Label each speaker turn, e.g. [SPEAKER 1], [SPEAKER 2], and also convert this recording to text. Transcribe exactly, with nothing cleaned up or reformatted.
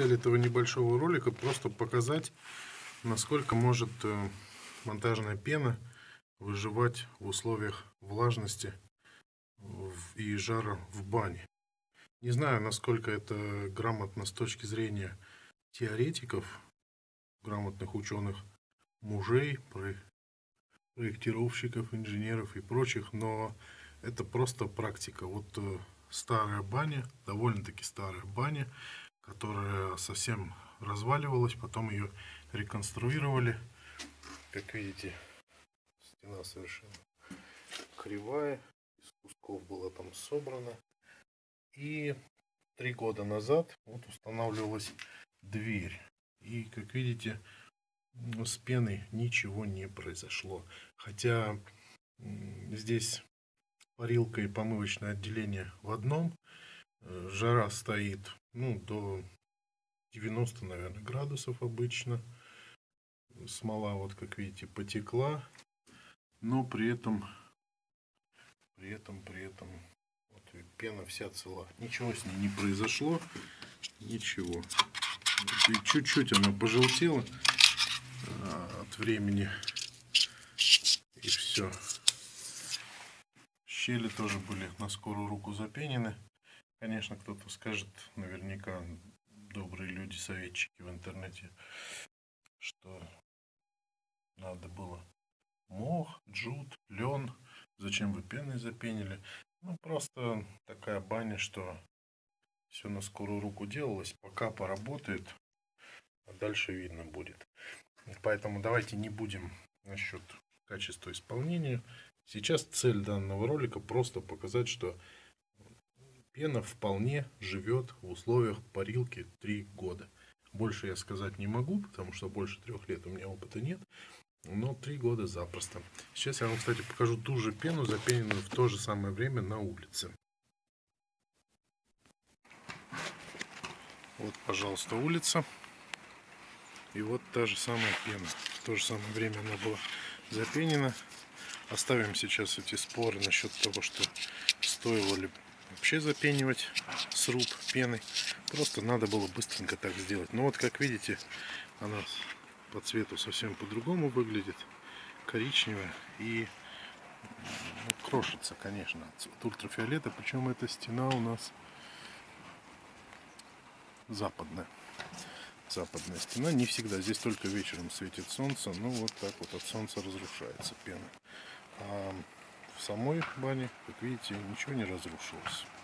[SPEAKER 1] цель этого небольшого ролика просто показать, насколько может монтажная пена выживать в условиях влажности и жара в бане. Не знаю, насколько это грамотно с точки зрения теоретиков, грамотных ученых, мужей, проектировщиков, инженеров и прочих, но это просто практика. Вот старая баня, довольно-таки старая баня, которая совсем разваливалась, потом ее реконструировали. Как видите, стена совершенно кривая, из кусков было там собрано. И три года назад вот устанавливалась дверь. И как видите, с пеной ничего не произошло. Хотя здесь парилка и помывочное отделение в одном. Жара стоит, ну, до девяноста, наверное, градусов обычно. Смола, вот как видите, потекла. Но при этом, при этом, при этом, вот пена вся цела. Ничего с ней не произошло. Ничего. И чуть-чуть она пожелтела от времени. И все. Щели тоже были на скорую руку запенены. Конечно, кто-то скажет, наверняка добрые люди, советчики в интернете, что надо было мох, джут, лен. Зачем вы пеной запенили? Ну, просто такая баня, что все на скорую руку делалось. Пока поработает, а дальше видно будет. Поэтому давайте не будем насчет качества исполнения. Сейчас цель данного ролика просто показать, что пена вполне живет в условиях парилки три года. Больше я сказать не могу, потому что больше трех лет у меня опыта нет. Но три года запросто. Сейчас я вам, кстати, покажу ту же пену, запененную в то же самое время на улице. Вот, пожалуйста, улица. И вот та же самая пена. В то же самое время она была запенена. Оставим сейчас эти споры насчет того, что стоило ли вообще запенивать сруб пеной. Просто надо было быстренько так сделать. Но вот, как видите, она по цвету совсем по-другому выглядит. Коричневая и ну, крошится, конечно, от ультрафиолета. Причем эта стена у нас западная. Западная стена. Не всегда. Здесь только вечером светит солнце. Ну, вот так вот от солнца разрушается пена. А в самой бане, как видите, ничего не разрушилось.